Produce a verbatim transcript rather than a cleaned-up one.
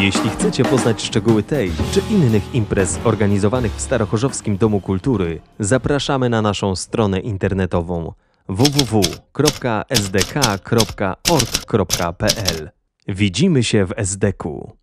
Jeśli chcecie poznać szczegóły tej czy innych imprez organizowanych w Starochorzowskim Domu Kultury, zapraszamy na naszą stronę internetową w w w kropka s d k kropka org kropka p l. Widzimy się w S D K u.